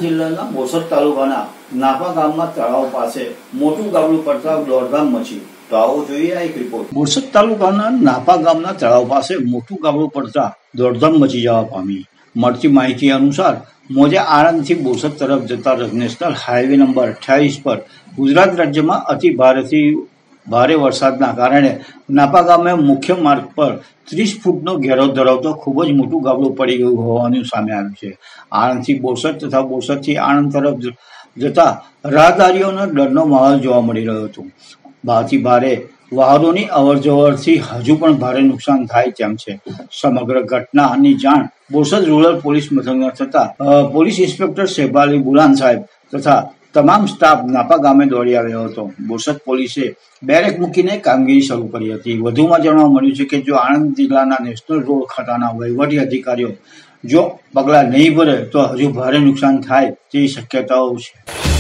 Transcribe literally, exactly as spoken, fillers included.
જિલ્લાના બોરસદ તાલુકાના નાપા ગામમાં તળાવ પાસે મોટું ગાબડું પડતા દોડધામ મચી. તો આવો જોઈએ આ એક રિપોર્ટ. બોરસદ તાલુકાના નાપા ગામના તળાવ પાસે મોટું ગાબડું પડતા દોડધામ મચી જવા પામી. મળતી માહિતી અનુસાર મોજે આણંદથી બોરસદ તરફ જતા નેશનલ હાઈવે નંબર અઠ્યાવીસ પર ગુજરાત રાજ્યમાં અતિ ભારેથી ભારે વરસાદના કારણે નાપા ગામે મુખ્ય માર્ગ પર ત્રીસ ફૂટનો ઘેરો ધરાવતો ખૂબ જ મોટું ગાબડું પડી ગયું હોવાનું સામે આવ્યું છે. આણંદથી બોરસદ તથા બોરસદથી આણંદ તરફ જતા રાહદારીઓનો ડરનો માહોલ જોવા મળી રહ્યો હતો. ભારેથી ભારે વાહનોની અવરજવરથી હજુ પણ ભારે નુકસાન થાય તેમ છે. સમગ્ર ઘટનાની જાણ બોરસદ રૂરલ પોલીસ મથકના થતા પોલીસ ઇન્સ્પેક્ટર શેબાલી બુલાન સાહેબ તથા તમામ સ્ટાફ નાપા ગામે દોડી આવ્યો હતો. બોરસદ પોલીસે બેરેક મૂકીને કામગીરી શરૂ કરી હતી. વધુમાં જાણવા મળ્યું છે કે જો આણંદ જિલ્લાના નેશનલ રોડ ખાતાના વહીવટી અધિકારીઓ જો પગલાં નહીં ભરે તો હજુ ભારે નુકસાન થાય તેવી શક્યતાઓ છે.